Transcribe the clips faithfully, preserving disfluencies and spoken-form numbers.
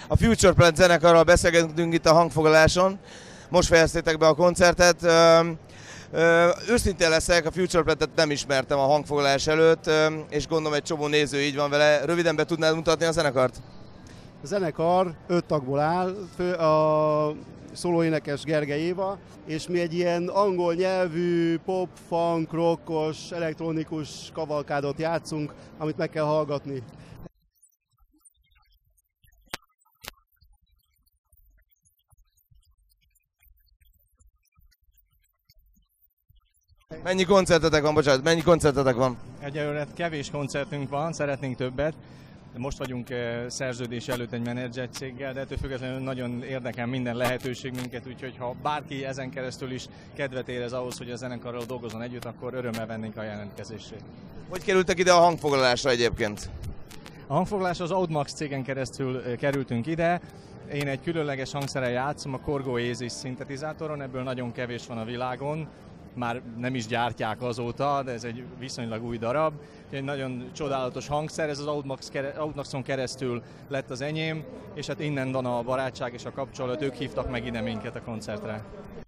A Future Plant zenekarral beszélgetünk itt a hangfoglaláson. Most fejeztétek be a koncertet. Ö, őszintén leszek, a Future Plantet nem ismertem a hangfoglalás előtt, és gondolom egy csomó néző így van vele. Röviden be tudnád mutatni a zenekart? A zenekar öt tagból áll, fő, a szólóénekes Gergely Éva, és mi egy ilyen angol nyelvű, pop, funk, rockos, elektronikus kavalkádot játszunk, amit meg kell hallgatni. Mennyi koncertetek van, bocsánat, mennyi koncertetek van? Egyelőre kevés koncertünk van, szeretnénk többet. Most vagyunk szerződés előtt egy menedzser céggel, de ettől függetlenül nagyon érdekel minden lehetőség minket, úgyhogy ha bárki ezen keresztül is kedvet érez ahhoz, hogy a zenekarral dolgozzon együtt, akkor örömmel vennénk a jelentkezését. Hogy kerültek ide a hangfoglalásra egyébként? A hangfoglalásra az Audmax cégen keresztül kerültünk ide. Én egy különleges hangszerrel játszom, a Corgo Aesis szintetizátoron, ebből nagyon kevés van a világon. Már nem is gyártják azóta, de ez egy viszonylag új darab. Egy nagyon csodálatos hangszer, ez az Audmaxon keresztül lett az enyém, és hát innen van a barátság és a kapcsolat, ők hívtak meg ide minket a koncertre.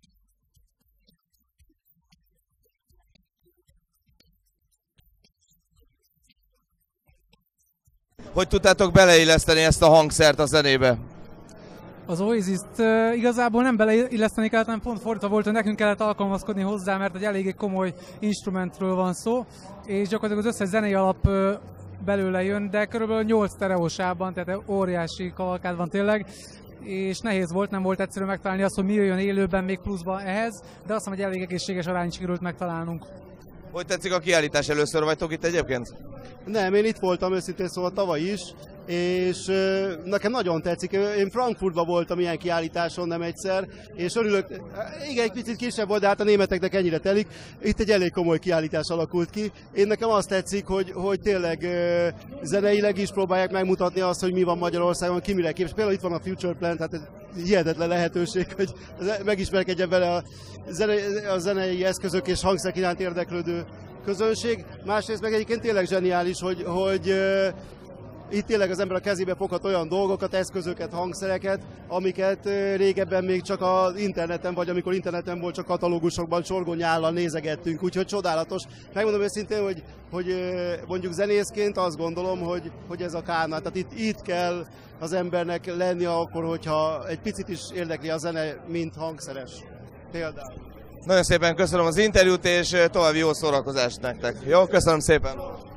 Hogy tudtátok beleilleszteni ezt a hangszert a zenébe? Az Oasis-t uh, igazából nem beleilleszteni kellett, hanem pont fordítva volt, hogy nekünk kellett alkalmazkodni hozzá, mert egy eléggé komoly instrumentről van szó, és gyakorlatilag az összes zenei alap uh, belőle jön, de körülbelül nyolc tereósában, tehát óriási kavalkád van tényleg, és nehéz volt, nem volt egyszerű megtalálni azt, hogy mi jöjjön élőben még pluszban ehhez, de azt hiszem, hogy elég egészséges arányt sikerült megtalálnunk. Hogy tetszik a kiállítás? Először vagytok itt egyébként? Nem, én itt voltam őszintén szóval tavaly is, és euh, nekem nagyon tetszik. Én Frankfurtban voltam ilyen kiállításon nem egyszer, és örülök, igen, egy picit kisebb volt, de hát a németeknek ennyire telik. Itt egy elég komoly kiállítás alakult ki. Én nekem azt tetszik, hogy, hogy tényleg euh, zeneileg is próbálják megmutatni azt, hogy mi van Magyarországon, ki mire képes. Például itt van a Future Plant, hát ez hihetetlen lehetőség, hogy megismerkedjen vele a, zene, a zenei eszközök és hangszerek iránt érdeklődő közönség. Másrészt meg egyébként tényleg zseniális, hogy, hogy uh, itt tényleg az ember a kezébe foghat olyan dolgokat, eszközöket, hangszereket, amiket uh, régebben még csak az interneten, vagy amikor interneten volt, csak katalógusokban csorgonyállal nézegettünk, úgyhogy csodálatos. Megmondom őszintén, hogy, hogy uh, mondjuk zenészként azt gondolom, hogy, hogy ez a kárnál. Tehát itt, itt kell az embernek lenni akkor, hogyha egy picit is érdekli a zene, mint hangszeres. Például. Nagyon szépen köszönöm az interjút, és további jó szórakozást nektek. Jó, köszönöm szépen!